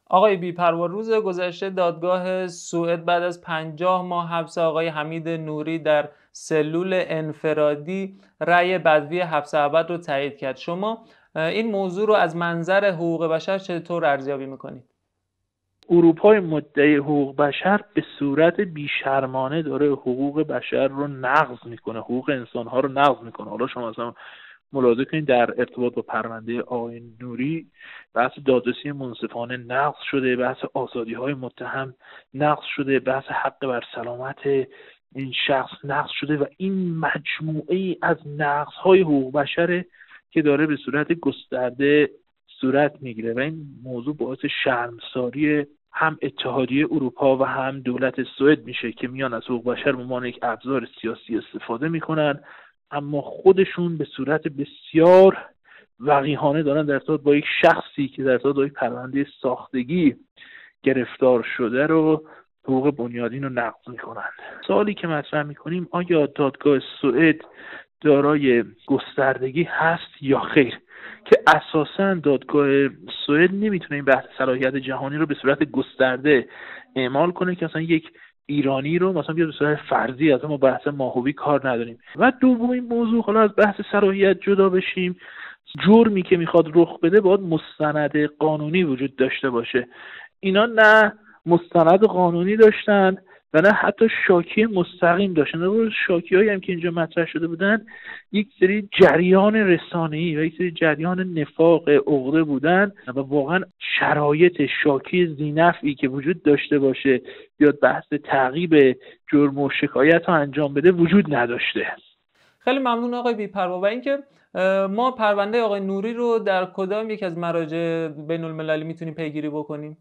آقای بی‌پروا، روز گذشته دادگاه سوئد بعد از 50 ماه حبس آقای حمید نوری در سلول انفرادی رأی بدوی حبس ابد رو تایید کرد. شما این موضوع رو از منظر حقوق بشر چطور ارزیابی میکنید؟ اروپای مدعی حقوق بشر به صورت بیشرمانه داره حقوق بشر رو نقض میکنه، حقوق انسانها رو نقض میکنه. حالا شما مثلا ملاحظه کنید در ارتباط با پرونده آقای نوری بحث دادرسی منصفانه نقض شده، بحث آزادی‌های متهم نقض شده، بحث حق بر سلامت این شخص نقض شده و این مجموعه از نقض‌های حقوق بشره که داره به صورت گسترده صورت میگیره و این موضوع باعث شرمساری هم اتحادیه اروپا و هم دولت سوئد میشه که میان از حقوق بشر به عنوان یک ابزار سیاسی استفاده میکنن، اما خودشون به صورت بسیار وقیحانه دارن در ارتباط با یک شخصی که در ارتباط با یک پرونده ساختگی گرفتار شده رو حقوق بنیادین رو نقض میکنن. سوالی که مطرح میکنیم آیا دادگاه سوئد دارای گستردگی هست یا خیر، که اساساً دادگاه سوئد نمیتونه این بحث صلاحیت جهانی رو به صورت گسترده اعمال کنه که مثلا یک ایرانی رو مثلا بیاد به صورت فرضی از ما بحث ماهوی کار نداریم. و دومین موضوع، حالا از بحث صلاحیت جدا بشیم، جرمی که میخواد رخ بده باید مستند قانونی وجود داشته باشه. اینا نه مستند قانونی داشتن و نه حتی شاکی مستقیم داشتن. شاکی‌هایی هم که اینجا مطرح شده بودن یک سری جریان رسانه‌ای و یک سری جریان نفاق عقده بودن و واقعا شرایط شاکی ذی‌نفعی که وجود داشته باشه بیاد بحث تعقیب جرم و شکایت رو انجام بده وجود نداشته. خیلی ممنون آقای بی‌پروا. و اینکه ما پرونده آقای نوری رو در کدام یک از مراجع بین‌المللی میتونیم پیگیری بکنیم؟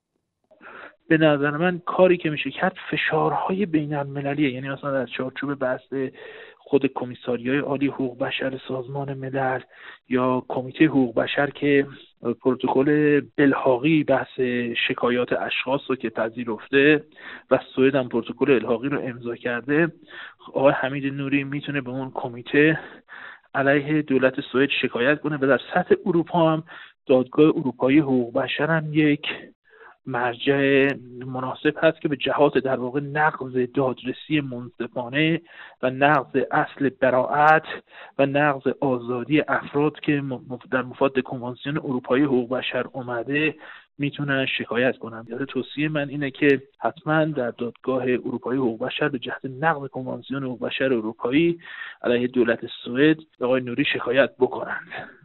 به نظر من کاری که میشه کرد فشارهای بین المللیه، یعنی مثلا در چارچوب بحث خود کمیساریای عالی حقوق بشر سازمان ملل یا کمیته حقوق بشر که پروتکل الحاقی بحث شکایات اشخاص رو که پذیرفته و سوئد هم پروتکل الحاقی رو امضا کرده، آقای حمید نوری میتونه به اون کمیته علیه دولت سوئد شکایت کنه و در سطح اروپا هم دادگاه اروپایی حقوق بشر هم یک مرجع مناسب هست که به جهات در واقع نقض دادرسی منصفانه و نقض اصل براءت و نقض آزادی افراد که در مفاد کنوانسیون اروپایی حقوق بشر اومده میتونن شکایت کنن. توصیه من اینه که حتما در دادگاه اروپایی حقوق بشر به جهت نقض کنوانسیون حقوق بشر اروپایی علیه دولت سوئد آقای نوری شکایت بکنند.